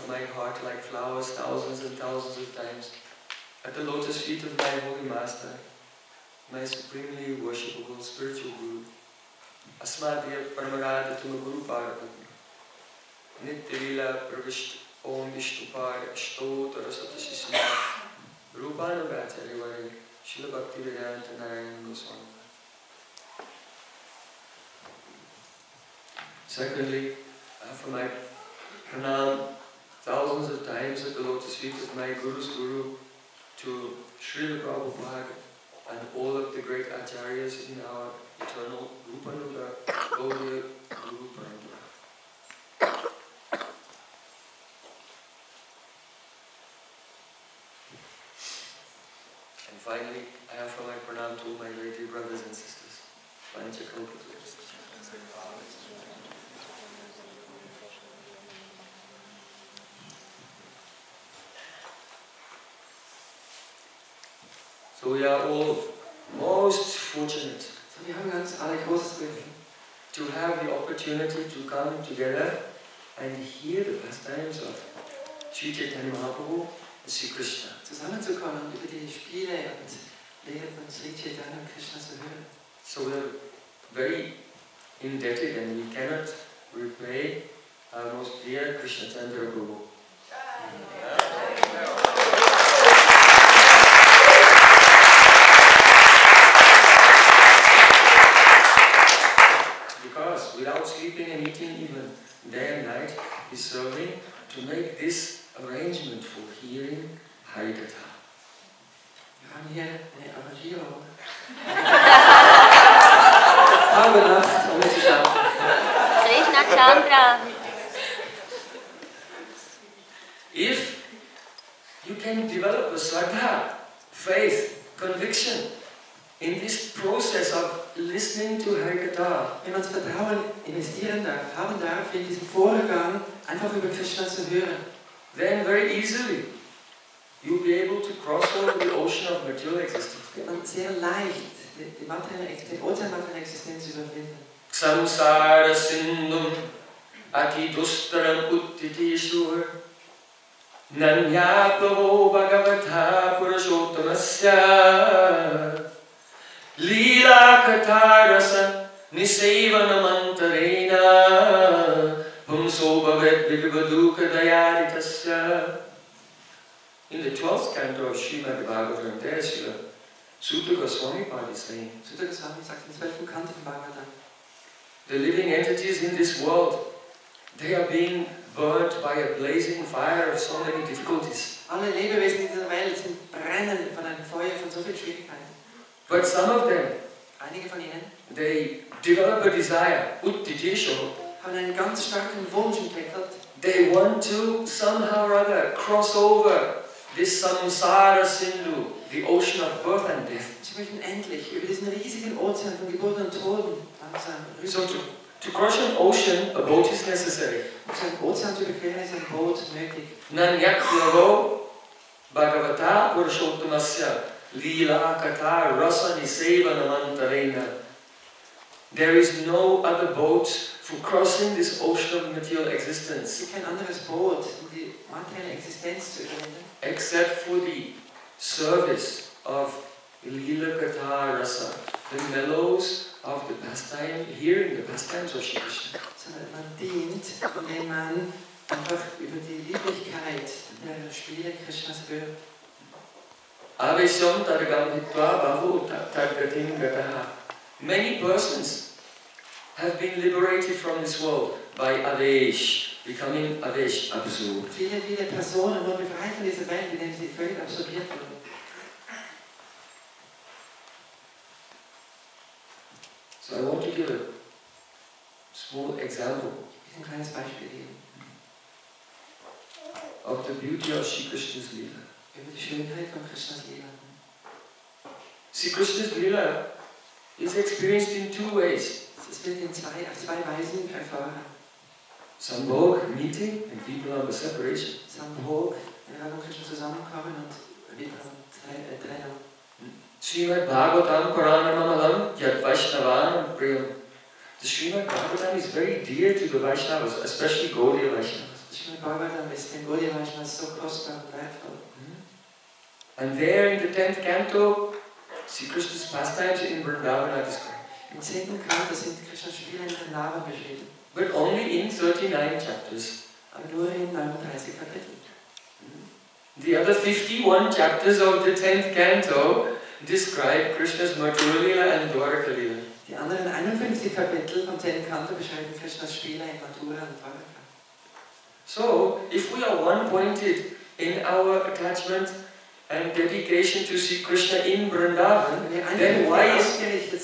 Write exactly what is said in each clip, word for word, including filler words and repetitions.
my heart like flowers thousands and thousands of times at the lotus feet of my Holy Master, my supremely worshipable spiritual Guru, Asmadhya Paramarada Tuma Guru Parapatma, Nitya-lila Pravisht Om Vishnupad Ashtotara Satashisma, Rupanagacharya Vari, Srila Bhaktivedanta Narayana Goswami. Secondly, I offer my pranam thousands of times at the lotus feet of my Guru's Guru to Srila Prabhupada and all of the great acharyas in our eternal Rupanuga Gaudiya Guru Parampara. And finally, I offer my pranam to my very dear brothers and sisters. So we are all most fortunate So wir haben ganz alle großes Glück, to have the opportunity to come together and hear the pastimes of Sri Chaitanya Mahaprabhu and Sri Krishna. zusammenzukommen und über die Spiele und Lehre von Sri Chaitanya und Krishna zu hören. So we are very indebted and we cannot repay our most dear Krishna Chandra Prabhu. Because without sleeping and eating even day and night, he's serving to make this arrangement for hearing Hari-Katha. Wir haben hier eine Arrangierung. Tag und Nacht, um zu schaffen. Krishna Chandra. If you can develop a shraddha, faith, conviction in this process of listening to Hari-Katha, Wenn man das Vertrauen investieren darf, haben darf, in diesem Vorgang einfach über Krishna zu hören, then very easily you'll be able to cross over the ocean of material existence. wird man sehr leicht die, die materielle, den Ozean materielle Existenz überwinden. Samsara sindhum ati dustaram uttitishur nanyapavo bhagavatha purushottamasya lila katha rasa nisevanamantarena pumso bhavet vivadukha dayaritasya. In the twelfth canto of Srimad Bhagavatam, there is Srila Sutta Goswami Pad is saying, Sutta Goswami sagt im zwölften Kanto von Bhagavatam, the living entities in this world, they are being burnt by a blazing fire of so many difficulties. alle Lebewesen in dieser Welt sind brennen von einem Feuer von so vielen Schwierigkeiten. But some of them, Einige von ihnen they develop a desire, uttitesho. haben einen ganz starken Wunsch entwickelt. They want to somehow or other cross over this samsara sindhu, the ocean of birth and death. Sie möchten endlich über diesen riesigen Ozean von Geburt und Tod langsam So rüber. to, to cross an ocean, a boat is necessary. Um so einen Ozean zu überqueren, ist ein Boot nötig. Nanyaklavo bhagavata purushottamasya lila katha rasa nisevanamantarena. There is no other boat for crossing this ocean of material Es existence gibt kein anderes Boot, um die materielle Existenz zu überwinden, except for the service of lila katha rasa, the mellows of the pastime, hearing the pastimes of Shri Krishna. sondern man dient, indem man einfach über die Lieblichkeit der Spiele Krishnas hört. Avesyam tadagam hitva bahu tadgatim gataha. Many persons have been liberated from this world by avesh, becoming avesh, absorbed. Viele, viele Personen wurden befreit von dieser Welt, indem sie völlig absorbiert wurden. So I want to give a small example Ich will ein kleines Beispiel geben of the beauty of Sri Krishna's Lila. über die Schönheit von Krishnas Lila. Sri Krishna's Lila is experienced in two ways. Es wird in zwei, auf zwei Weisen erfahren. Sambhog, meeting, and Vipulamba, separation. Sambhog, wenn wir Krishna zusammenkommen und Vipulamba, Trennung. Srimad Bhagavatam Paranamamalam Yad Vaishnavanam Priyam. The Srimad Bhagavatam is very dear to the Vaishnavas, especially Gaudiya Vaishnavas. Srimad Bhagavatam ist den den Gaudiya Vaishnavas so kostbar und wertvoll. And there in the tenth canto, Sri Krishna's pastimes in Vrindavan are described. Im zehnten Kanto sind Krishnas Spiele in Vrindavan beschrieben. But only in thirty-nine chapters. Aber nur in neununddreißig Kapiteln. The other fifty-one chapters of the tenth canto describe Krishna's Mathura-lila and Dwaraka-lila. Die anderen einundfünfzig Kapitel vom zehnten Kanto beschreiben Krishnas Spiele in Mathura und Dwaraka. So, if we are one-pointed in our attachment and dedication to see Krishna in Vrindavan, then why is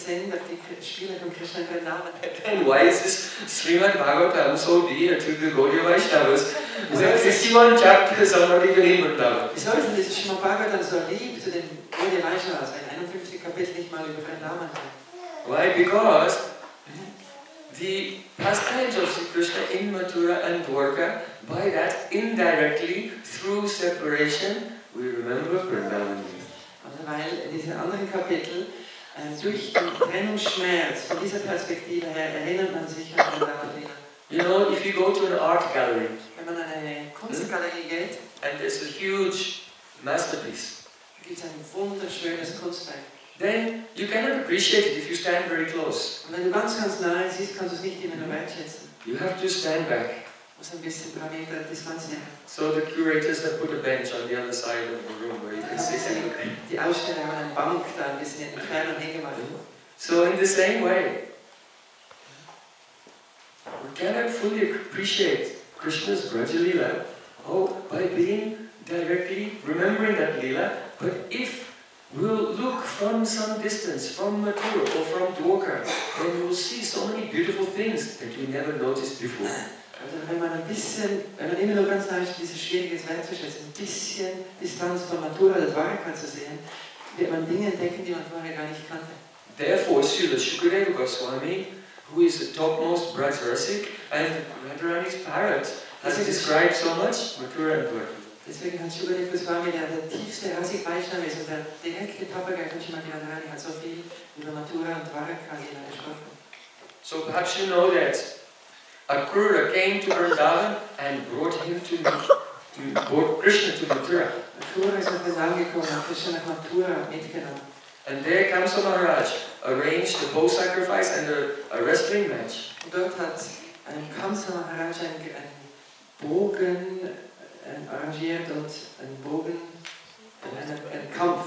then why is this Srimad Bhagavatam so dear to the Gaudiya Vaishnavas? When fifty-one chapters are not even in Vrindavan. Wieso ist denn dieses Srimad Bhagavatam so lieb zu den Gaudiya Vaishnavas, wenn einundfünfzig Kapitel nicht mal über Vrindavan sind? Why? Because the pastimes of Sri Krishna in Mathura and Dwaraka, by that indirectly, through separation, we remember Vrindavan. Also weil in diesen anderen Kapitel äh, durch den Trennungsschmerz von dieser Perspektive her erinnert man sich an Vrindavan. You know, if you go to an art gallery, wenn man an eine Kunstgalerie geht, and there's a huge masterpiece, gibt es ein wunderschönes Kunstwerk. Then you cannot appreciate it if you stand very close. Und wenn du ganz ganz nahe siehst, kannst du es nicht immer nur wertschätzen. You have to stand back. Ein bisschen ein paar Meter Distanz nehmen. So the curators have put a bench on the other side of the room where you can sit and look. Die Aussteller haben eine Bank da ein bisschen in Entfernung hingemacht. So in the same way, we cannot fully appreciate Krishna's Vraja-lila oh, by being directly remembering that lila, but if we'll look from some distance, from Mathura or from Dwaraka, then we will see so many beautiful things that we never noticed before. Also wenn man ein bisschen, wenn man immer nur ganz leicht dieses schwierige wertzuschätzen, ein bisschen Distanz von Mathura oder Dwaraka zu sehen, wird man Dinge entdecken, die man vorher gar nicht kannte. Therefore, Srila Shukadeva Goswami, who is the topmost Braj-rasik and Radharani's parrot, has described so much Mathura and Dwaraka. Deswegen hat Shukadeva Goswami, der der tiefste Rasik Vaishnava ist und der direkte Papagei von Srimati Radharani, hat so viel über Mathura und Dwaraka-lila gesprochen. So perhaps you know that Akrura came to Vrindavan and brought him to, to brought Krishna to Mathura. Akrura ist nach Vrindavan gekommen und Krishna nach Mathura mitgenommen. And there Kamsa Maharaj arranged a bow sacrifice and a, a wrestling match. Und dort hat ein Kamsa Maharaj einen Bogen arrangiert und einen Bogen, einen, einen Kampf.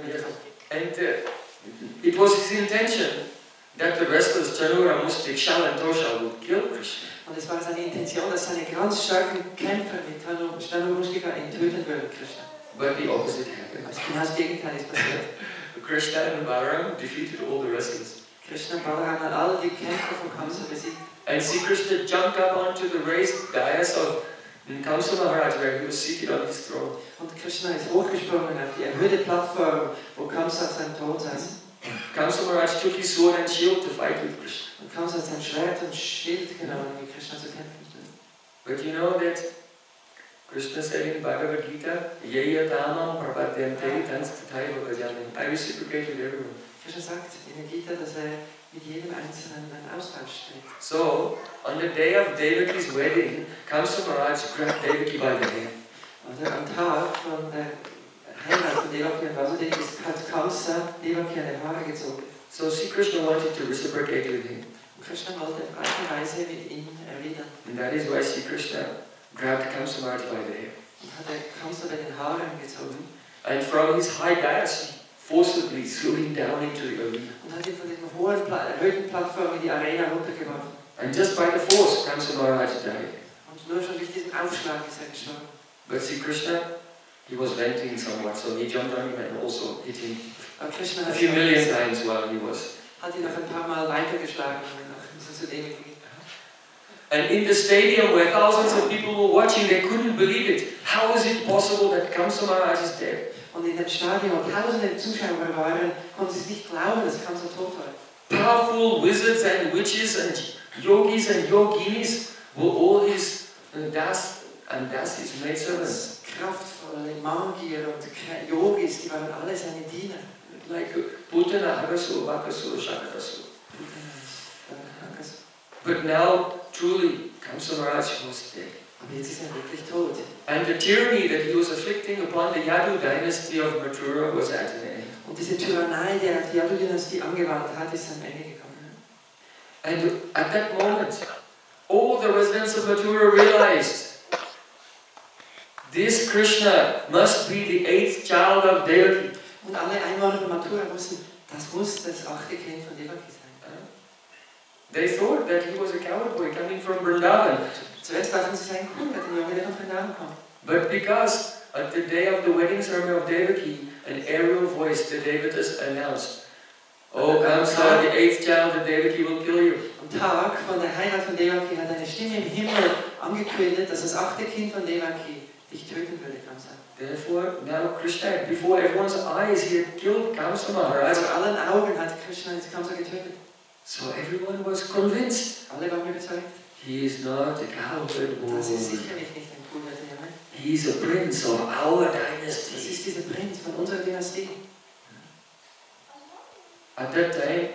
And uh, it was his intention that the wrestlers Chanura, Mustik, Shal and Tosha would kill Krishna. Und es war seine Intention, dass seine ganz starken Kämpfer mit Chanura, Mustika ihn töten würden, Krishna. But the opposite happened. Also genau das Gegenteil ist passiert. Krishna and Balaram defeated all the wrestlers. Krishna und Balaram haben alle die Kämpfer von Kamsa besiegt. And Sri Krishna jumped up onto the raised dais of Kamsa Maharaj, where he was seated on his throne. Und Krishna ist hochgesprungen auf die erhöhte Plattform, wo Kamsa auf seinem Thron saß. Kamsa Maharaj took his sword and shield to fight with Krishna. Und Kamsa hat sein Schwert und Schild genommen, um mit Krishna zu kämpfen. But you know that Krishna said in Bhagavad Gita, Yeya tamam prapadyante tansthathaiva bhajami. I reciprocate with everyone. Krishna sagt in der Gita, dass er mit jedem Einzelnen einen Austausch steht. So, on the day of Devaki's wedding, Kamsa Maharaj grabbed Devaki by the hair. Also am Tag von der Heirat von Devaki und Vasudeva hat Kamsa Devaki an der Haare gezogen. So Sri Krishna wanted to reciprocate with him. Und Krishna wollte auf eine Weise mit ihm erwidern. And that is why Sri Krishna grabbed Kamsa Maharaj by the hair. Und hat er Kamsa bei den Haaren gezogen. And from his high dais, forcibly threw him down into the arena. Und hat ihn von diesem hohen, erhöhten Plattform in die Arena runtergeworfen. And just by the force, Kamsa Maharaj died. Und nur schon durch diesen Aufschlag ist er gestorben. But Sri Krishna, he was venting somewhat, so he jumped on him and also hit him Aber Krishna a hat few million times while he was. hat ihn noch ein paar Mal weitergeschlagen, um ihn noch ein bisschen zu demütigen. And in the stadium where thousands of people were watching, they couldn't believe it. How is it possible that Kamsa Maharaj is dead? Und in dem Stadion, wo tausende Zuschauer waren, konnten sie es nicht glauben, dass Kamsa tot war. Powerful wizards and witches and yogis and yoginis were all his uh, das and das his maidservants. Kraftvolle Magier und Yogis, die waren alle seine Diener. Like Putana, Hagasu, Bakasu, Shakatasu. But now, truly, Kamsa Maharaj was dead. Aber jetzt ist er wirklich tot. And And the tyranny that he was afflicting upon the Yadu dynasty of Mathura was at an end. Und diese Tyrannei, die er auf die Yadu-Dynastie angewandt hat, ist am Ende gekommen. And at that moment, all the residents of Mathura realized this Krishna must be the eighth child of Devaki. Und alle Einwohner von Mathura wussten, das muss das achte Kind von Devaki sein. They thought that he was a cowboy coming from Vrindavan. Zuerst dachten sie, sein Kuh, der Junge, der von Vrindavan kommt. But because at the day of the wedding ceremony of Devaki, an aerial voice, the Devatas announced, "Oh Kamsa, the eighth child of Devaki will kill you." Am Tag von der Heirat von Devaki hat eine Stimme im Himmel angekündigt, dass das achte Kind von Devaki dich töten würde, Kamsa. Therefore, now Krishna, before everyone's eyes, he had killed Kamsa Maharaj. Vor allen Augen hat Krishna jetzt Kamsa getötet. So everyone was convinced. Alle waren überzeugt. He is not a cowherd boy. Das ist sicherlich nicht ein Kuhhirte, Junge. He is a prince of our Das dynasty. ist dieser Prinz von unserer Dynastie. At that time,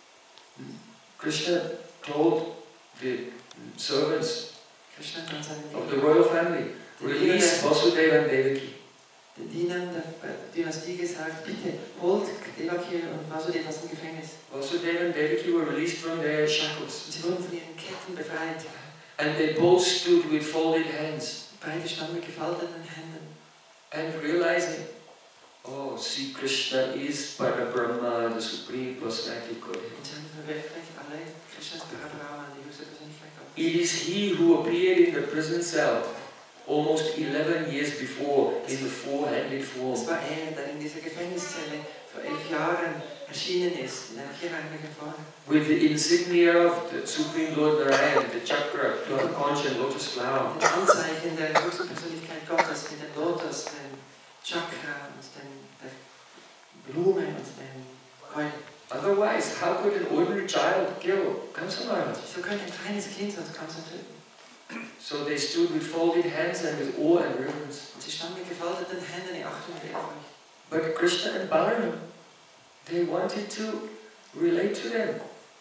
Krishna told the servants Krishna hat seinen of the royal family, release Vasudeva and Devaki. den Dienern der Dynastie gesagt, bitte holt Devaki und Vasudeva aus dem Gefängnis. Vasudeva and Devaki were released from their shackles. Und sie wurden von ihren Ketten befreit. And they both stood with folded hands. Beide standen mit gefalteten Händen. And realizing, oh, see, Krishna is Parabrahma, the Supreme Personality of Godhead. Und sie haben verwirklicht alle Krishnas Parabrahma, die höchste Persönlichkeit Gottes. It is he who appeared in the prison cell almost eleven years before in the four-handed form. Es war er, der in dieser Gefängniszelle vor elf Jahren erschienen ist, in einer vierhändigen Form. With the insignia of the Supreme Lord Narayan, the chakra, the conch and lotus flower. Mit Anzeichen der höchsten Persönlichkeit Gottes, mit dem Lotus, dem Chakra und dem, der Blume und dem Gold. Otherwise, how could an ordinary child kill Kamsa Maharaj? So könnte ein kleines Kind sonst Kamsa töten. So they stood with folded hands and with awe and reverence. Und sie standen mit gefalteten Händen in Achtung und Ehrfurcht. But Krishna and Balaram, they wanted to relate to them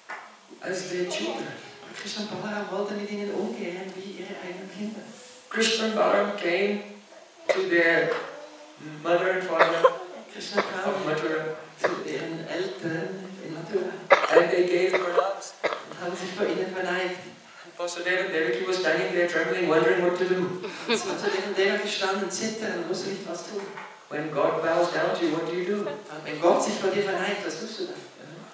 as their children. Und Krishna und Balaram wollten mit ihnen umgehen wie ihre eigenen Kinder. Krishna and Balaram came to their mother and father Krishna kam of Mathura zu ihren Eltern in Mathura and they gave pranams. und haben sich vor ihnen verneigt. Vasudeva and Devaki was standing there trembling, wondering what to do. Und so zu dem der gestanden, zittern und wusste nicht, was tun. When God bows down to you, what do you do? Wenn Gott sich vor dir verneigt, was tust du dann?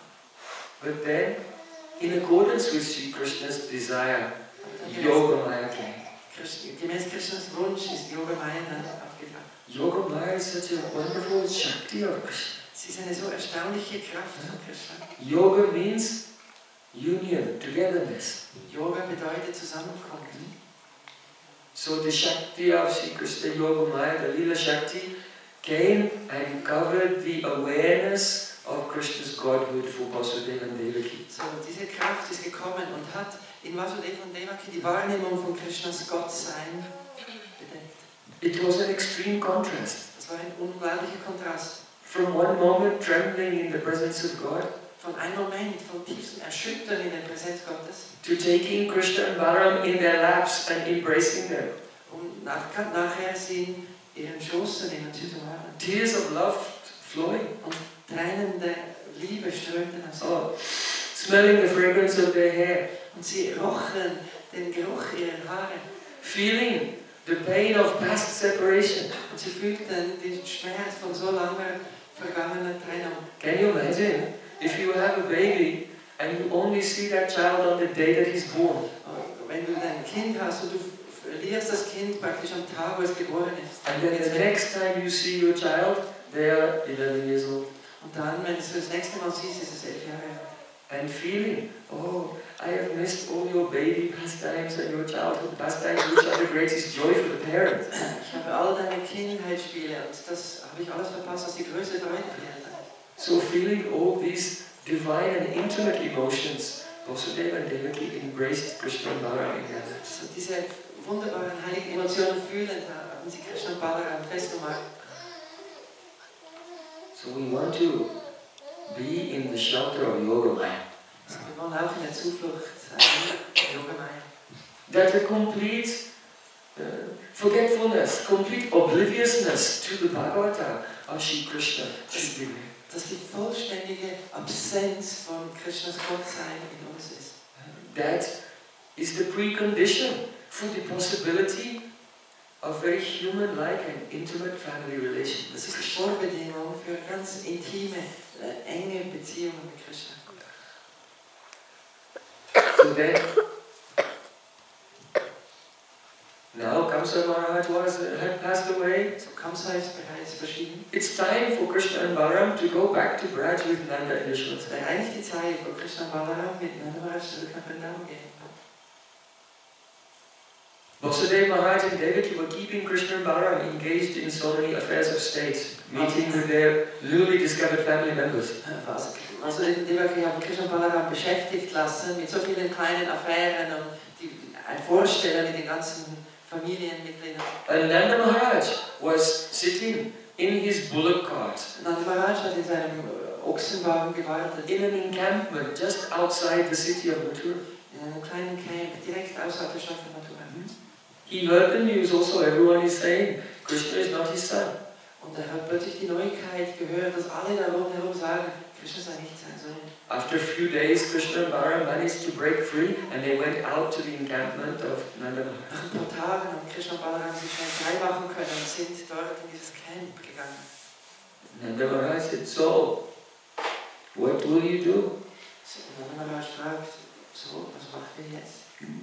But then, in accordance with Sri Krishna's desire, Yoga Maya came. Gemäß Krishnas Wunsch ist Yoga Maya dann aufgetaucht. Yoga Maya is such a wonderful Shakti of Krishna. Sie ist eine so erstaunliche Kraft von Krishna. Yoga means union, togetherness. Yoga bedeutet Zusammenkommen. So the Shakti of Sri Krishna Yoga Maya, the Lila Shakti, came and covered the awareness of Krishna's Godhood for Vasudeva and Devaki. So, diese Kraft ist gekommen und hat in Vasudeva und Devaki die Wahrnehmung von Krishnas Gottsein bedeckt. It was an extreme contrast. Das war ein unglaublicher Kontrast. From one moment trembling in the presence of God, Von einem Moment von tiefstem Erschüttern in der Präsenz Gottes, to taking Krishna and Balaram in their laps and embracing them. um nach, nachher sie in ihren Schoß zu nehmen, sie zu haben. Tears of love flowing. Und Tränen der Liebe strömten aus ihnen. Oh, smelling the fragrance of their hair. Und sie rochen den Geruch ihrer Haare. Feeling the pain of past separation. Und sie fühlten den Schmerz von so langer vergangener Trennung. Can you imagine if you have a baby and you only see that child on the day that he's born? Wenn du dein Kind hast und du verlierst das Kind praktisch am Tag, wo es geboren ist. And then the next time you see your child, they are eleven years old. Und dann, wenn du es das nächste Mal siehst, ist es elf Jahre alt. And feeling, oh, I have missed all your baby pastimes and your childhood pastimes, which are the greatest joy for the parent. Ich habe all deine Kindheitsspiele und das habe ich alles verpasst, was die größte Freude für die Eltern ist. So feeling all these divine and intimate emotions, Vasudeva and Devaki embraced Krishna and Balaram in their lips. So diese wunderbaren heiligen Emotionen fühlend haben sie Krishna und Balaram festgemacht. So we want to be in the shelter of Yoga Maya. So, wir wollen auch in der Zuflucht sein, Yoga Maya. That a complete uh, forgetfulness, complete obliviousness to the Bhagavata of Shri Krishna. Dass die vollständige Absenz von Krishnas Gottsein in uns ist. That is the precondition for the possibility of very human-like and intimate family relations. Das ist die Vorbedingung für ganz intime, äh, enge Beziehungen mit Krishna. So then, now Kamsa Maharaj was, had passed away. So Kamsa ist bereits verschieden. It's time for Krishna and Balaram to go back to Braj with Nanda and Yashoda. Es wäre eigentlich die Zeit, wo Krishna und Balaram mit Nanda Maharaj zurück nach Vrindavan gehen. Vasudeva Maharaj and Devaki were keeping Krishna and Balaram engaged in so many affairs of state, meeting with their newly discovered family members. Also die Devaki haben Krishna und Balaram beschäftigt lassen mit so vielen kleinen Affären und die Vorstellen mit den ganzen Familienmitgliedern. And Nanda Maharaj was sitting in his bullock cart. Nanda Maharaj hat in seinem Ochsenwagen gewartet. In an encampment just outside the city of Mathura. In einem kleinen Camp direkt außerhalb der Stadt von Mathura. He heard the news also, everyone is saying, Krishna is not his son. Und er hat plötzlich die Neuigkeit gehört, dass alle da rundherum sagen, Krishna sei nicht sein Sohn. After a few days, Krishna and Balaram managed to break free and they went out to the encampment of Nanda Maharaj. Nach ein paar Tagen haben Krishna und Balaram sich schnell frei machen können und sind dort in dieses Camp gegangen. Nanda Maharaj said, so, what will you do? So, Nanda Maharaj fragt, so, was macht ihr jetzt?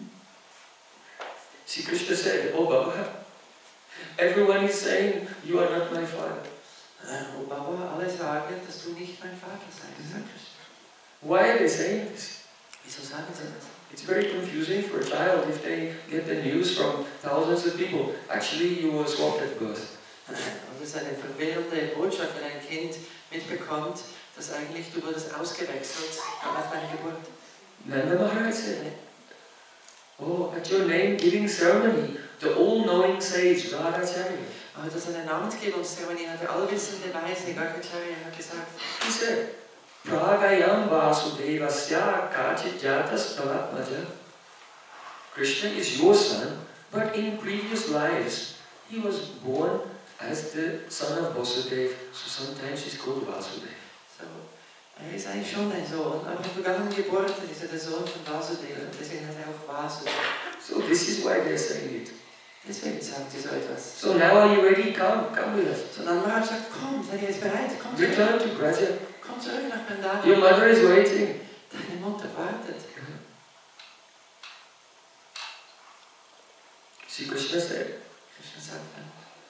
Sri Krishna said, oh Baba, everyone is saying, you are not my father. Oh Baba, alle sagen, dass du nicht mein Vater seist, sagt Krishna. Why are they saying this? Wieso sagen sie das? It's very confusing for a child if they get the news from thousands of people. Actually, you were swapped at birth. Und das ist eine verwirrende Botschaft, wenn ein Kind mitbekommt, dass eigentlich du wurdest ausgewechselt nach deiner Geburt. Nanda Maharaj said, oh, at your name giving ceremony, the all-knowing sage, Vraja-lila. Aber das ist eine Namensgebungszeremonie, hat der allwissende Weise, Vraja-lila, hat gesagt. He said, Pragayam Vasudevasya Kachit Jatas Tavatmaja. Krishna is your son, but in previous lives he was born as the son of Vasudeva, so sometimes he's called Vasudeva. So, er ist eigentlich schon dein Sohn, aber in der vergangenen Geburt ist er der Sohn von Vasudeva, deswegen heißt er auch Vasudeva. So this is why they're saying it. Deswegen sagen sie so etwas. So now are you ready? Come, come with us. So Nanda Maharaj sagt, komm, seid ihr jetzt bereit? Komm zurück. Return to Vraja. Komm zurück nach Vrindavan. Your mother is waiting. Deine Mutter wartet. Sri Krishna said, Krishna sagt dann,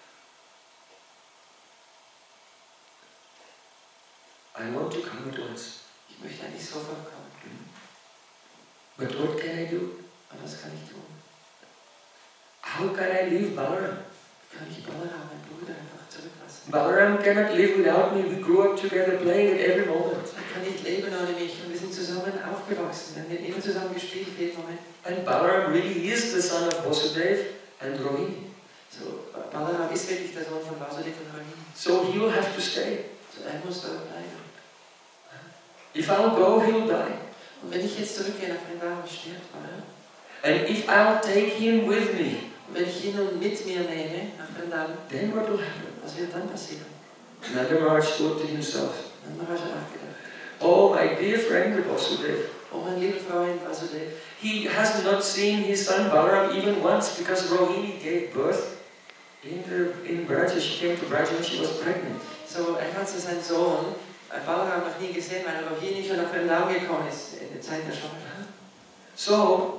I want to come at once. ich möchte eigentlich sofort kommen. But what can I do? Aber was kann ich tun? How can I leave Balaram? Kann ich Balaram, meinen Bruder, einfach zurücklassen? Balaram cannot live without me. We grew up together playing at every moment. Er kann nicht leben ohne mich und wir sind zusammen aufgewachsen. Wir haben immer zusammen gespielt, jeden Moment. And Balaram really is the son of Vasudeva and Rohini. So, Balaram ist wirklich der Sohn von Vasudeva und Rohini. So he will have to stay. So, er muss dort bleiben. If I'll go, he'll die. Und wenn ich jetzt zurückgehe nach Vrindavan, stirbt Balaram. And if I'll take him with me, Und wenn ich ihn nun mit mir nehme nach Vrindavan, then what will happen? was wird dann passieren? Nanda Maharaj thought to himself, Nanda Maharaj hat nachgedacht. oh, my dear friend Vasudeva, Oh, mein lieber Freund Vasudeva. he has not seen his son Balaram even once because Rohini gave birth in the in Vraja. She came to Vraja when she was pregnant. So, er hat so seinen Sohn, Balaram, noch nie gesehen, weil Rohini schon nach Vrindavan gekommen ist, in der Zeit der Schwangerschaft. So,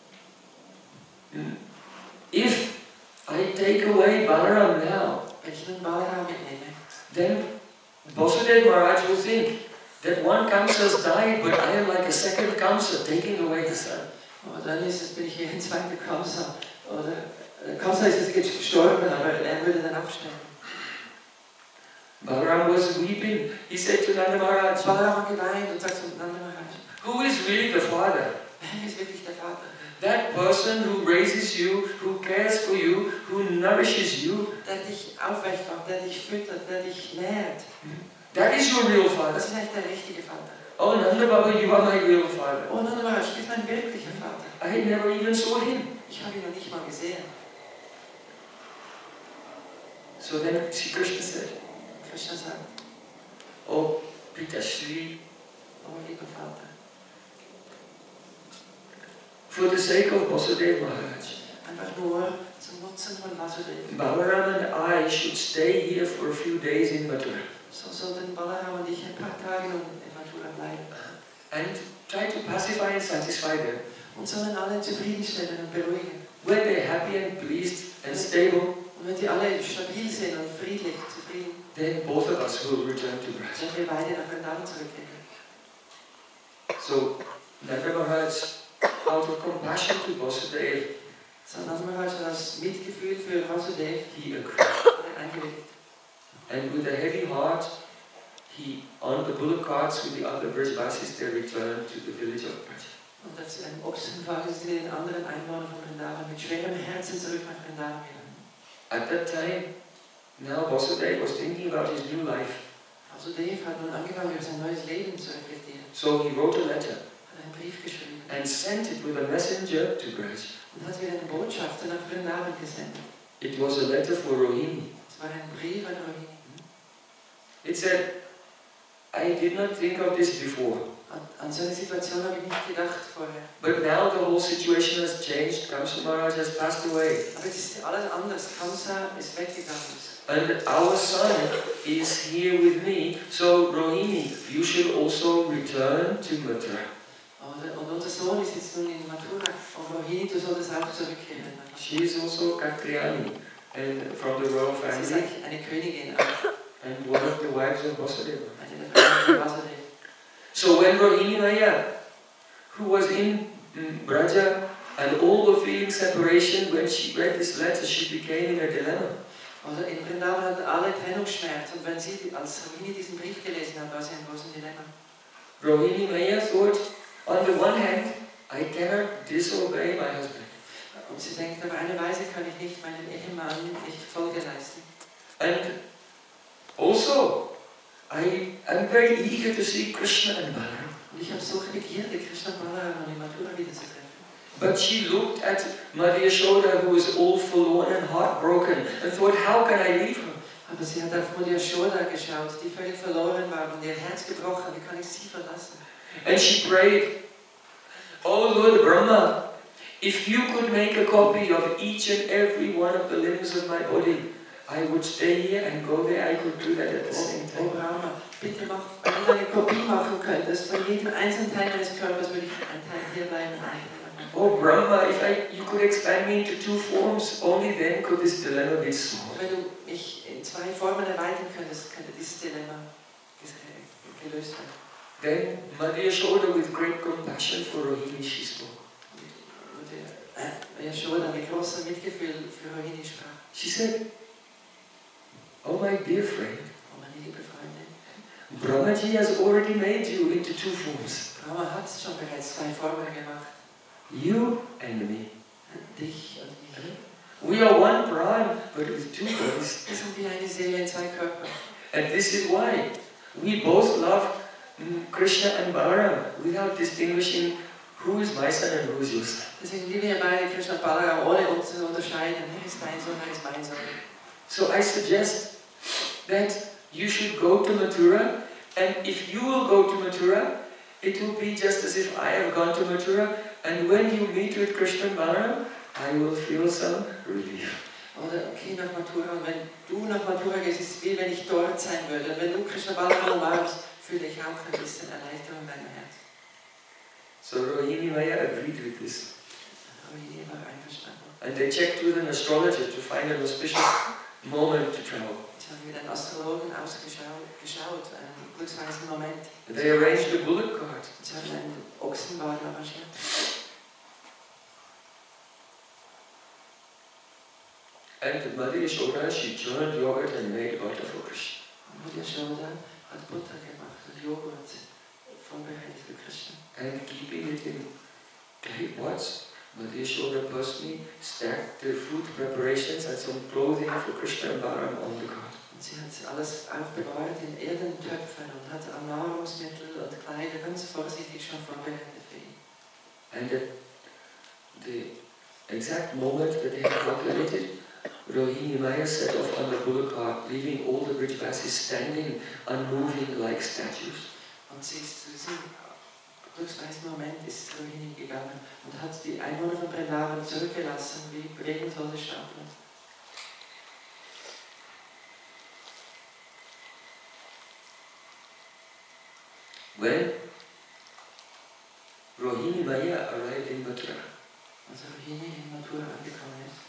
if I take away Balaram now, Wenn ich nun Balaram mitnehme, then Vasudeva Maharaj will think that one Kamsa has died, but I am like a second Kamsa taking away the son. aber dann ist es, bin ich wie ein zweiter Kamsa. Oder äh, Kamsa ist jetzt gestorben, aber er würde dann auch sterben. Balaram was weeping. He said to Nanda Maharaj, Balaram hat geweint und sagt zu Nanda Maharaj, who is really the father? wer ist wirklich der Vater? That person who raises you, who cares for you, who nourishes you. Der dich aufrecht macht, der dich füttert, der dich nährt. That is your real father. Das ist eigentlich der richtige Vater. Oh, Nanda Baba, you are my real father. Oh, Nanda Maharaj, du bist mein wirklicher Vater. I never even saw him. Ich habe ihn noch nicht mal gesehen. So then Sri Krishna said, Krishna sagt, oh, Pita Shri, oh lieber Vater, for the sake of Vasudeva Maharaj, einfach nur zum Nutzen von Vasudeva. Balaram and I should stay here for a few days in Mathura. So sollten Balaram und ich ein paar Tage in Mathura bleiben. And try to pacify and satisfy them. Und sollen alle zufriedenstellen und beruhigen. When they're happy and pleased and stable, und wenn die alle stabil sind und friedlich, zufrieden, then both of us will return to Vraja. werden wir beide nach Vrindavan zurückkehren. So, Nanda Maharaj, out of compassion to Vasudeva, so Nanda Maharaj aus Mitgefühl für Vasudeva, he agreed. eingewilligt. And with a heavy heart, he, on the bullock carts with the other Vrajavasis, they returned to the village of Vraja. Und auf einem Ochsenwagen sind wir den anderen Einwohnern von Vrindavan mit schwerem Herzen zurück nach Vrindavan gegangen. At that time, now Vasudeva was thinking about his new life. Vasudeva hat nun angefangen, über sein neues Leben zu reflektieren. So he wrote a letter Hat einen Brief geschrieben. and sent it with a messenger to Vraja. Und hat wieder einen Botschafter nach Vrindavan gesendet. It was a letter for Rohini. Es war ein Brief an Rohini. It said, I did not think of this before. An, an so eine Situation habe ich nicht gedacht vorher. But now the whole situation has changed. Kamsa Maharaj has passed away. Aber jetzt ist alles anders. Kamsa ist weggegangen. And our son is here with me. So Rohini, you should also return to Mathura. Und unser Sohn ist jetzt nun in Mathura. Und Rohini, du solltest auch zurückkehren. She is also Katriyani and from the royal Sie ist family eigentlich eine Königin auch. and one of the wives of Vasudeva. Eine der Frauen von Vasudeva. So when Rohini Maya, who was in Vraja and all the feeling separation, when she read this letter, she became in a dilemma. Also in Vrindavan hatten alle Trennungsschmerz und wenn sie, als Rohini diesen Brief gelesen hat, war sie in großem Dilemma. Rohini Maya thought, on the one hand, I cannot disobey my husband. Und sie denkt, auf eine Weise kann ich nicht meinem Ehemann nicht Folge leisten. And also, I am very eager to see Krishna and Balaram. Und ich habe so Begierde, Krishna und Balaram in Mathura wiederzutreffen. But she looked at Mother Yashoda, who was all forlorn and heartbroken, and thought, how can I leave her? Aber sie hat auf Mutter Yashoda geschaut, die völlig verloren war und ihr Herz gebrochen. Wie kann ich sie verlassen? And she prayed, Oh Lord Brahma, if you could make a copy of each and every one of the limbs of my body, I would stay here and go there. I could do that at the same Oh time. Brahma, bitte mach, wenn du eine Kopie machen könntest von jedem einzelnen Teil meines Körpers, würde ich ein Teil hier bleiben und ein Teil. Oh Brahma, if I, you could expand me into two forms, only then could this dilemma be solved. Wenn du mich in zwei Formen erweitern könntest, könnte dieses Dilemma gelöst werden. Then Mother Yashoda, with great compassion for Rohini, she spoke. Und äh, Yashoda mit großem Mitgefühl für Rohini sprach. She said, Oh my dear friend, Oh meine liebe Freundin, Brahmaji has already made you into two forms. Brahma hat schon bereits zwei Formen gemacht. You and me. Dich und mich. We are one Pran, but with two bodies. Wir sind wie eine Seele in zwei Körpern. And this is why we both love mm, Krishna and Balaram without distinguishing who is my son and who is your son. Deswegen lieben wir beide Krishna und Balaram, ohne uns zu unterscheiden. Wer ist dein Sohn, wer ist mein Sohn? So I suggest that you should go to Mathura, and if you will go to Mathura, it will be just as if I have gone to Mathura, and when you meet with Krishna and Balaram, I will feel some relief. Oder geh nach Mathura, und wenn du nach Mathura gehst, ist es wie wenn ich dort sein würde. Und wenn du Krishna Balaram umarmst, fühle ich auch ein bisschen Erleichterung in meinem Herz. So Rohini Maya agreed with this. Rohini war einverstanden. And they checked with an astrologer to find an auspicious moment to travel. Sie haben mit einem Astrologen ausgeschaut, geschaut, einen glücksreichen Moment. And they arranged a bullock cart. Sie haben einen Ochsenwagen arrangiert. And Mother Yashoda, she churned yogurt and made butter for Krishna. Und Mutter Yashoda hat Butter gemacht und Joghurt vorbereitet für Krishna. And keeping it in clay pots, Mother Yashoda personally stacked the food preparations and some clothing for Krishna and Balaram on the cart. Und sie hat alles aufbewahrt in Erdentöpfen und hat Nahrungsmittel und Kleider ganz vorsichtig schon vorbereitet für ihn. And at the exact moment that they had calculated, Rohini Maya set off on the bullock cart, leaving all the Brijvasis standing, unmoving like statues. Und sie ist zu diesem glücksreichen Moment ist Rohini gegangen und hat die Einwohner von Vrindavan zurückgelassen, wie regensvolle Statuen. When Rohini Maya arrived in Mathura, als Rohini in Mathura angekommen ist,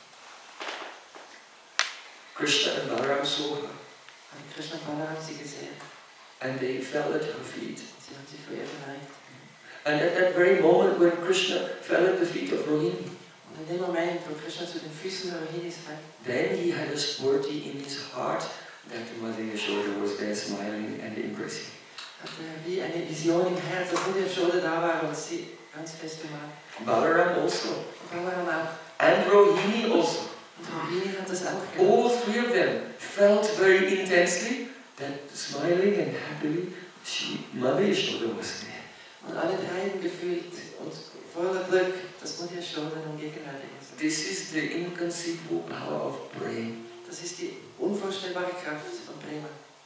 Krishna and Balaram saw her, haben Krishna und Balaram sie gesehen. and they fell at her feet. Sie haben sich vor ihr verneigt. And at that very moment when Krishna fell at the feet of Rohini, Und in dem Moment, wo Krishna zu den Füßen der Rohinis fällt, then he had a sphurti in his heart that Mother Yashoda was there smiling and embracing. hat er wie eine Vision im Herz, dass Mutter Yashoda da war und sie ganz fest umarmt. Balaram also. Und Balaram auch. And Rohini also. Und Rohini hat das auch All gemacht. three of them felt very intensely that smiling and happily, she, Mother Yashoda was there. Und alle drei haben gefühlt und voller Glück, dass Mutter Yashoda nun gegenwärtig ist. This is the inconceivable power of praying. Das ist die unvorstellbare Kraft von Prema.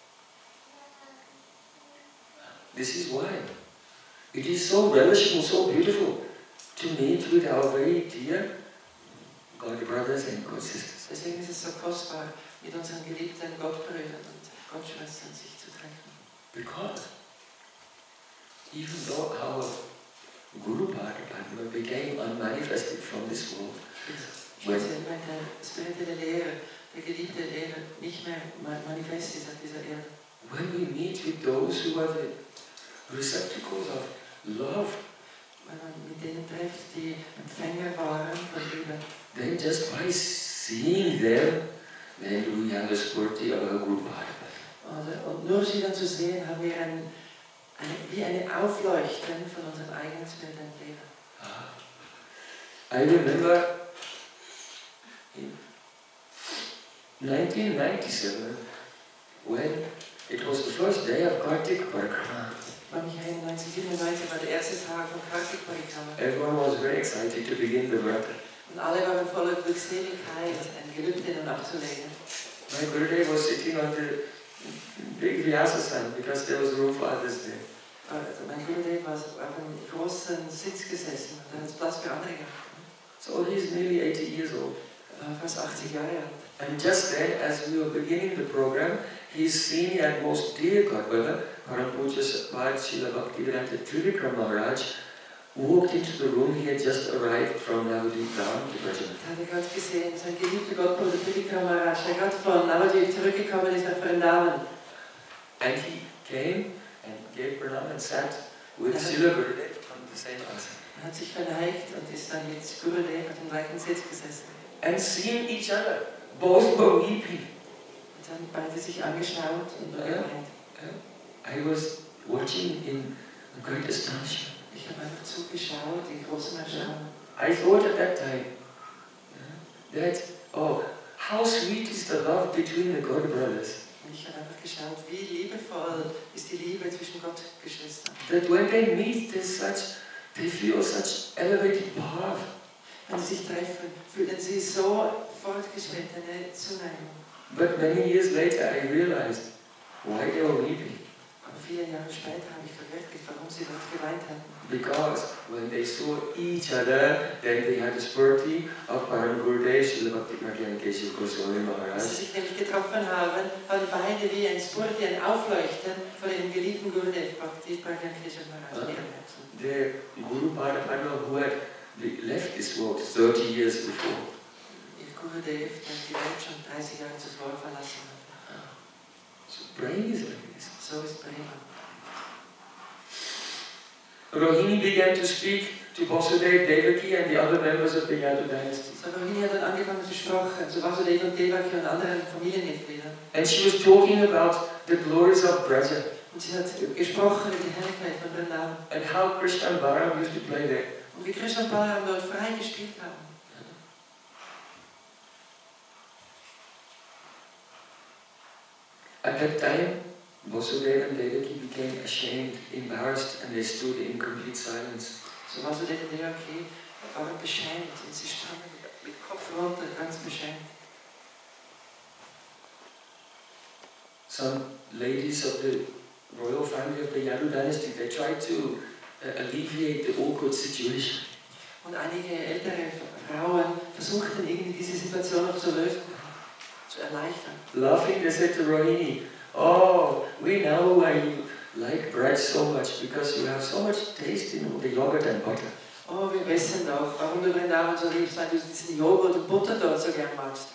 This is why it is so relishing, so beautiful to meet with our very dear godbrothers and godsisters. Deswegen ist es so kostbar, mit unseren geliebten Gottbrüdern und Gottschwestern sich zu treffen. Because even though our Guru Padma became unmanifested from this world, Wenn der spirituelle Lehrer, der geliebte Lehrer nicht mehr manifest ist auf dieser Erde, when we meet with those who are the receptacles of love, wenn man mit denen trifft, die Empfänger waren von Liebe, then just by seeing them, then we have a sphurti of a Guru Padma. und nur sie dann zu sehen, haben wir ein, eine, wie eine Aufleuchten von unserem eigenen spirituellen Lehrer. I remember in nineteen ninety-seven, when it was the first day of Kartik Parikrama. neunzehnhundertsiebenundneunzig war der erste Tag von Kartik Parikrama. Everyone was very excited to begin the Vrata. Und alle waren voller Glückseligkeit, ein Gelübde nun abzulegen. My Gurudeva was sitting on the big Vyasa because there was room for others there. Also mein Gurudeva war auf einem großen Sitz gesessen und da hat es Platz für andere gehabt. So he's nearly eighty years old. Er war fast achtzig Jahre alt. And just then, as we were beginning the program, his senior and most dear godbrother, Param Puja Bhad Srila Bhaktivedanta Trivikram Maharaj, walked into the room. He had just arrived from Navadvip down to Vraja-lila. Da hat er gerade gesehen, sein geliebter Gottbruder Trivikram Maharaj, der gerade von Navadvip zurückgekommen ist nach Vrindavan. And he came and gave pranam and sat with Srila Gurudeva on the same asana. Er hat sich verneigt und ist dann mit Gurudeva auf dem gleichen Sitz gesessen. And seeing each other, both were weeping. Und dann beide sich angeschaut und nur geweint. I was watching in great astonishment. Ich habe einfach zugeschaut in großem Erstaunen. I thought at that time that, oh, how sweet is the love between the godbrothers. Und ich habe einfach geschaut, wie liebevoll ist die Liebe zwischen Gottgeschwistern. That when they meet, there's such, they feel such elevated bhav. Wenn sie sich treffen, fühlen sie so fortgeschrittene Zuneigung. But many years later, I realized why they were weeping. Aber viele Jahre später habe ich verwirklicht, warum sie dort geweint hatten. Because when they saw each other, then they had a sphurti of Param Gurudeva Srila Bhakti Pragyan Keshav Goswami Maharaj. Als sie sich nämlich getroffen haben, waren beide wie ein Sphurti, ein Aufleuchten von ihrem geliebten Gurudev Bhakti Pragyan Keshav Maharaj. The Guru Padma who had left this world thirty years before. Ihr Gurudev, der die Welt schon dreißig Jahre zuvor verlassen hat. So praying is like this. So ist Prema. Rohini began to speak to Vasudeva, Devaki and the other members of the Yadu dynasty. So Rohini hat dann angefangen zu sprechen zu Vasudeva und Devaki und anderen Familienmitgliedern. And she was talking about the glories of Vraja. Und sie hat gesprochen über die Herrlichkeit von Vrindavan. And how Krishna and Balaram used to play there. Und wie Krishna und Balaram dort frei gespielt haben. At that time, Vasudeva and Devaki became ashamed, embarrassed, and they stood in complete silence. So Vasudeva und Devaki waren beschämt und sie standen mit Kopf runter, ganz beschämt. some ladies of the royal family of the Yadu dynasty, they tried to uh, alleviate the awkward situation. Und einige ältere Frauen versuchten irgendwie diese Situation noch zu lösen, zu erleichtern. Laughing, they said to Rohini, "Oh, we know why you like bread so much, because you have so much taste in the yogurt and butter." Oh, wir wissen doch, warum du Vrindavan so liebst, weil du diesen Joghurt und Butter dort so gern magst.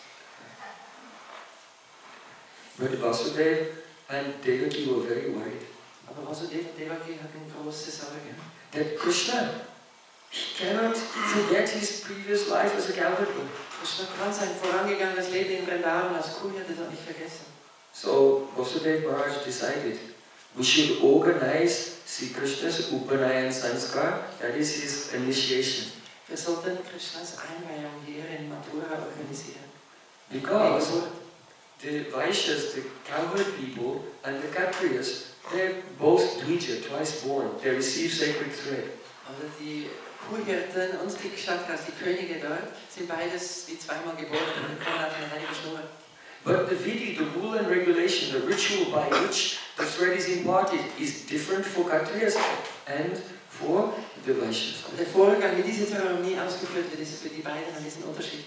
But Vasudeva and Devaki were very worried. Aber Vasudeva und Devaki hatten große Sorge. That Krishna, he cannot forget his previous life as a cowherd. Krishna kann sein vorangegangenes Leben in Vrindavan als Kuhhirte doch nicht vergessen. So Vasudeva Maharaj decided we should organize Sri Krishna's Upanayan Sanskar, that is his initiation. Wir sollten Krishnas Einweihung hier in Mathura organisieren. Because the Vaishyas, the cowherd people, and the Kshatriyas, they're both Dvija, twice born. They receive sacred thread. Aber die Kuhhirten und die Kshatriyas, die Könige dort, sind beides wie zweimal geboren und bekommen auf eine heilige Schnur. But the vidhi, the rule and regulation, the ritual by which the thread is imparted is different for Kshatriyas and for the Vaishyas. Und der Vorgang, wie diese Zeremonie ausgeführt wird, ist für die beiden ein bisschen unterschiedlich.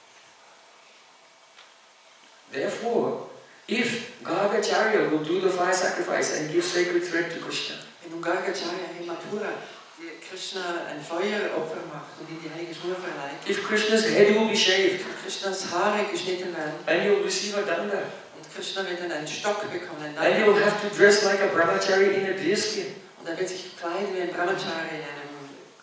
Therefore, if Gargacharya will do the fire sacrifice and give sacred thread to Krishna, wenn nun Gargacharya in Mathura die Krishna ein Feueropfer macht und ihm die heilige Schnur verleiht, if Krishna's head will be shaved, und Krishnas Haare geschnitten werden, and he will receive a danda, und Krishna wird dann einen Stock bekommen, einen and he will have to dress like a brahmachari in a deer skin, und er wird sich kleiden wie ein Brahmachari in einem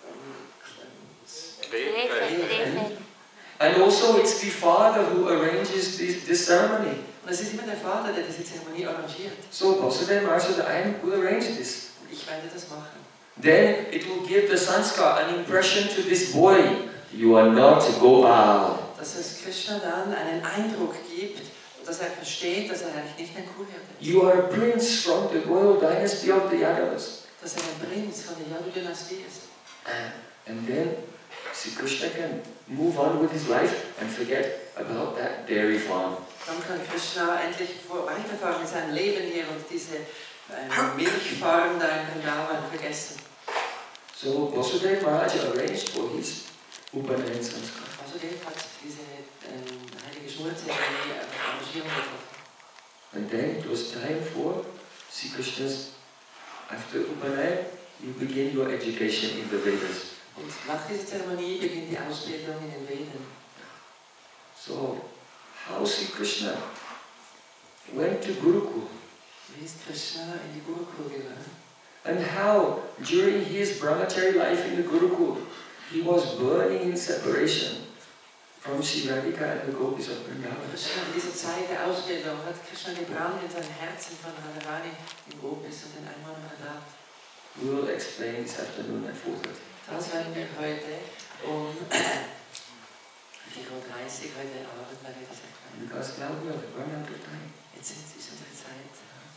Rehfell. and also it's the father who arranges this, this ceremony. Und es ist immer der Vater, der diese Zeremonie arrangiert. So Vasudeva Maharaj I will arrange this. Und ich werde das machen. Then it will give the sanskar an impression to this boy. You are not Gopala. Dass es Krishna dann einen Eindruck gibt, dass er versteht, dass er eigentlich nicht ein Kuhhirte ist. You are a prince from the royal dynasty of the Yadavas. Dass er ein Prinz von der Yadu-Dynastie ist. And then Sri Krishna can move on with his life and forget about that dairy farm. Dann kann Krishna endlich weiterfahren mit seinem Leben hier und diese ähm, Milchfarm da in Vrindavan vergessen. So Vasudeva Maharaj arranged for his Upanayan Sanskar. Vasudeva hat diese ähm, heilige Schnurzeremonie Arrangierung getroffen. And then it was time for Sri Krishna's, after Upanayan, you begin your education in the Vedas. Und nach dieser Zeremonie beginnt die Ausbildung in den Veden. So, how Sri Krishna went to Gurukul. Wie ist Krishna in die Gurukul gegangen? And how, during his brahmachari life in the Gurukul, he was burning in separation from Sri Radhika and the gopis of Vrindavan. Krishna in dieser Zeit der Ausbildung hat Krishna gebrannt in seinem Herzen von Radharani, den Gopis und den Einwohnern Radha. We will explain this afternoon at four thirty. Das werden wir heute um vier Uhr dreißig heute Abend werden wir das erklären. Because now we have run out of time. Jetzt ist unsere Zeit.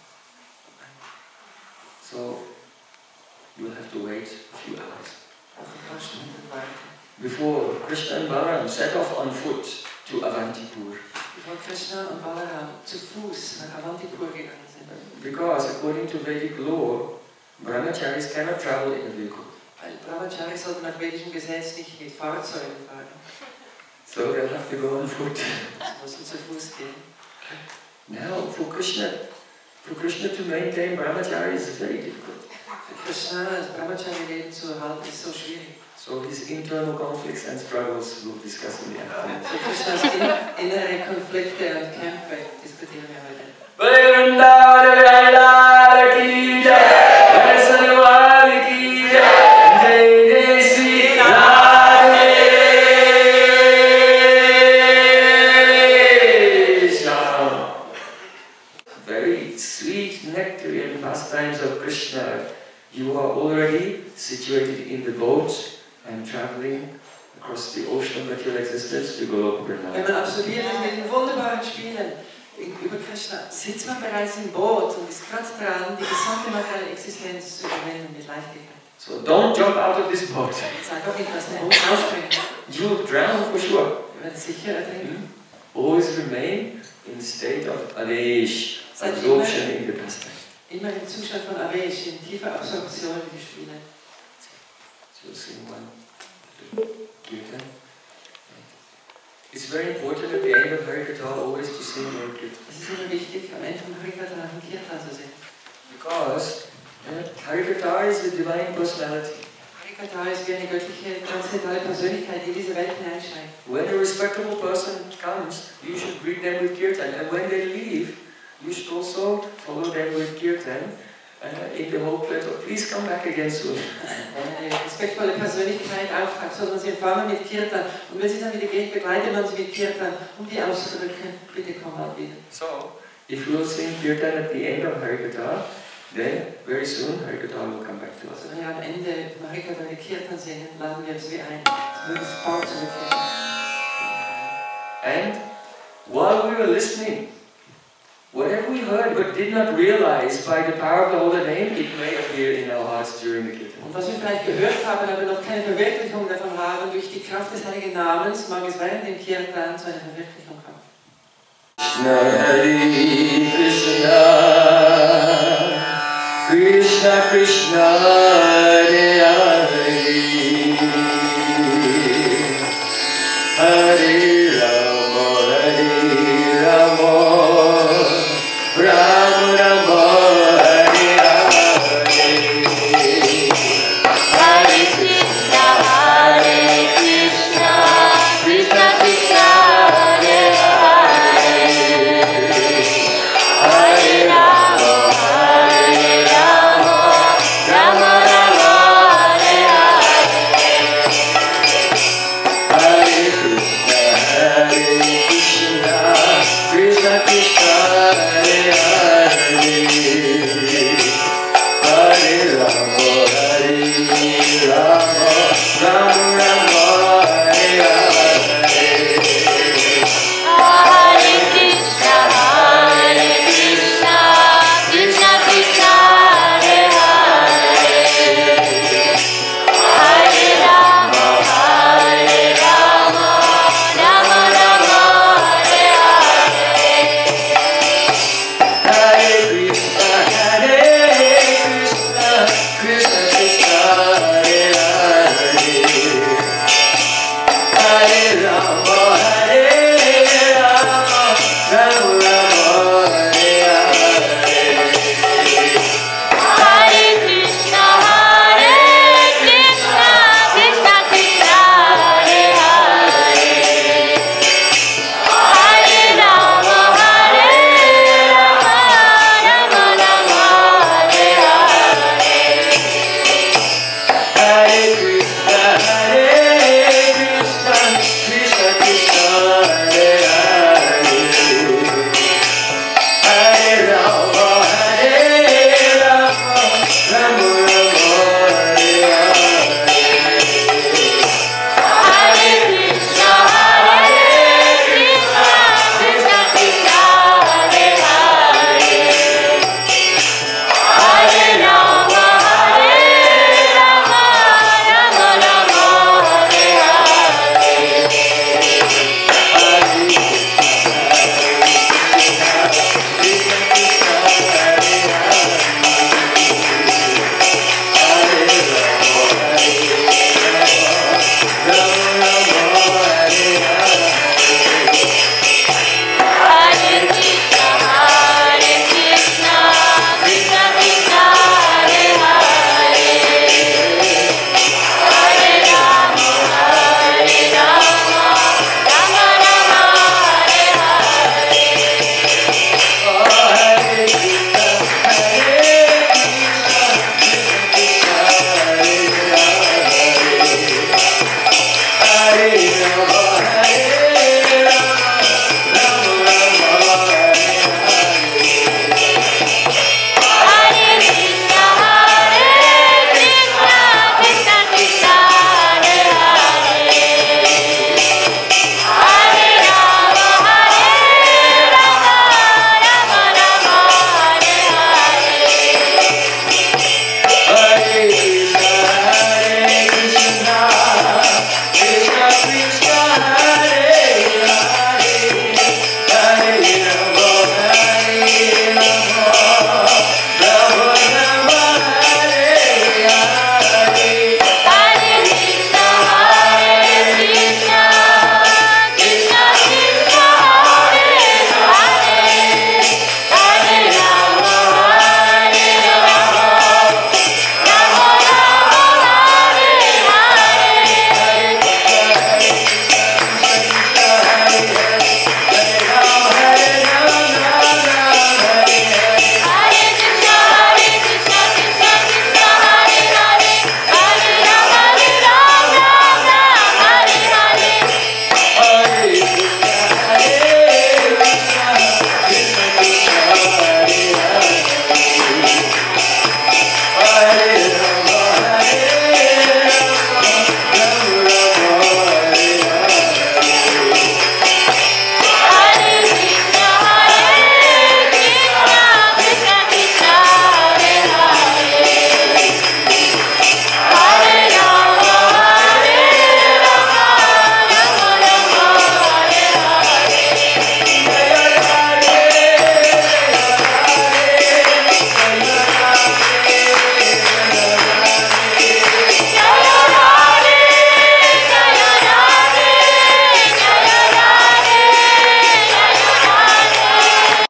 So, you will have to wait a few hours. Auch ein paar Stunden warten. Before Krishna and Balaram set off on foot to Avantipur. Bevor Krishna und Balaram zu Fuß nach Avantipur gegangen sind. Because according to Vedic law, brahmacharis cannot travel in a vehicle. Weil Brahmachari sollte nach vedischem Gesetz nicht mit Fahrzeugen fahren. So they'll have to go on foot. Sie mussten zu Fuß gehen. Now, for Krishna, for Krishna to maintain brahmachari is very difficult. Für Krishna das Brahmachari-Leben zu erhalten ist so schwierig. So his internal conflicts and struggles we'll discuss in the afternoon. So Krishnas innere Konflikte und Kämpfe diskutieren wir heute. Vraja-lila ki jai, Sarvali ki jai, Jai Jai Sri Radhe Shyam. Very sweet nectarian pastimes of Krishna. You are already situated in the boat and traveling across the ocean of material existence to go Wenn man Vrindavan. absolviert ist mit den wunderbaren Spielen über Krishna, sitzt man bereits im Boot und ist gerade dran, die gesamte materielle Existenz zu überwinden mit Leichtigkeit. So don't jump out of this boat. Jetzt einfach nicht aus dem Boot ausspringen. You'll drown for sure. Wir werden sicher ertrinken. Always remain in state of avesh, absorption in the pastime. Immer im Zustand von avesh, in tiefer Absorption in die Spiele. So sing one kirtan. It's very important at the end of Hari-Katha always to sing Lord Kirtan. Es ist immer wichtig, am Ende von Hari-Katha einen Kirtan zu singen. Because uh, Hari-Katha is the divine personality. Hari-Katha ist wie eine göttliche, transzendentale Persönlichkeit, die in diese Welt hineinscheint. When a respectable person comes, you should greet them with Kirtan. And when they leave, you should also follow them with Kirtan. Uh, in the hope that, oh, please come back again soon. Wenn eine respektvolle Persönlichkeit auftaucht, soll man sie empfangen mit Kirtan. Und wenn sie dann wieder geht, begleitet man sie mit Kirtan, um die auszudrücken, bitte komm mal wieder. So, if we will sing Kirtan at the end of Hari-Katha, then very soon Hari-Katha will come back to us. Also wenn wir am Ende von Hari-Katha eine Kirtan singen, laden wir es wie ein, mögen das Paar zurückkehren. And while we were listening, whatever we heard but did not realize by the power of the holy name, it may appear in our hearts during the Kirtan. Und was wir vielleicht gehört haben, aber noch keine Verwirklichung davon haben, durch die Kraft des Heiligen Namens, mag es während dem Kirtan zu einer Verwirklichung kommen. Krishna Hare Krishna, Krishna Hare Hare.